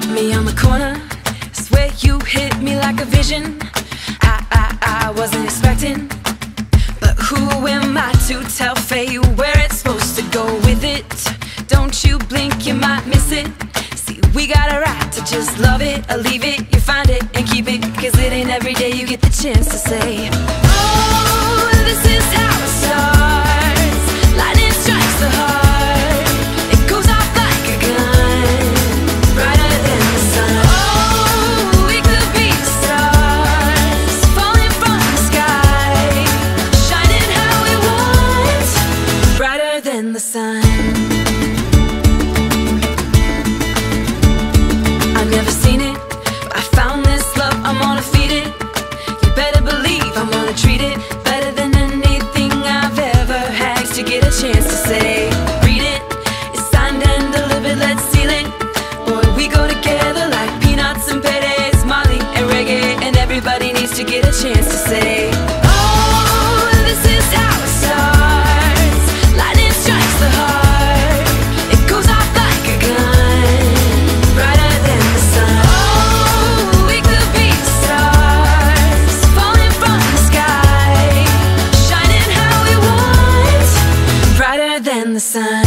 me on the corner, swear you hit me like a vision. I wasn't expecting, but who am I to tell fate where it's supposed to go with it? Don't you blink, you might miss it. See, we got a right to just love it or leave it. You find it and keep it, cause it ain't every day you get the chance to say, oh, this is how it starts. Lightning strikes the heart, it goes off like a gun, brighter than the sun. Oh, we could be stars, falling from the sky, shining how we want, brighter than the sun. I've never seen it, but I found this love, I'm gonna feed it. You better believe I'm gonna treat it better than anything I've ever had. To get a chance to say, read it, it's signed and delivered, let's seal it. Boy, we go together like peanuts and Perez, Molly and reggae, and everybody needs to get a chance to say, oh, this is how it starts. Lightning strikes the heart, it goes off like a gun, brighter than the sun. Oh, we could be stars, falling from the sky, shining how we want, brighter than the sun.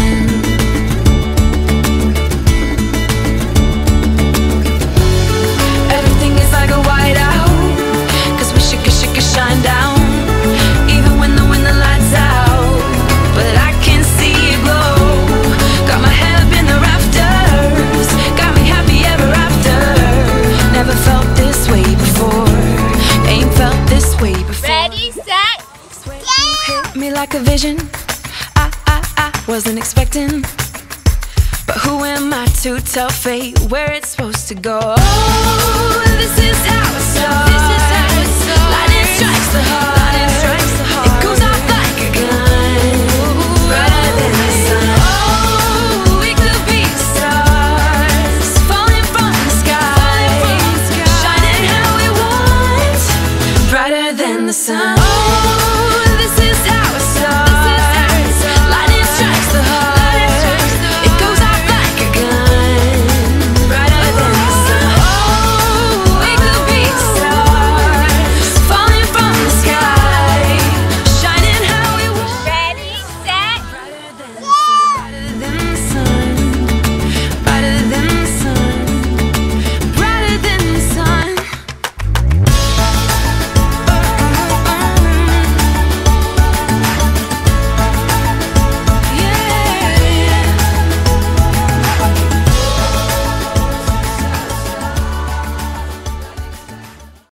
Everything is like a whiteout, cause we should shine down, even when the lights out. But I can see it glow, got my head up in the rafters, got me happy ever after. Never felt this way before, ain't felt this way before. Ready, set, Hit me like a vision, I wasn't expecting, but who am I to tell fate where it's supposed to go? Oh, this is how it starts. Lightning strikes the heart, it goes off like a gun, brighter than the sun. Oh, we could be stars, falling from the sky, shining how we want, brighter than the sun. Oh,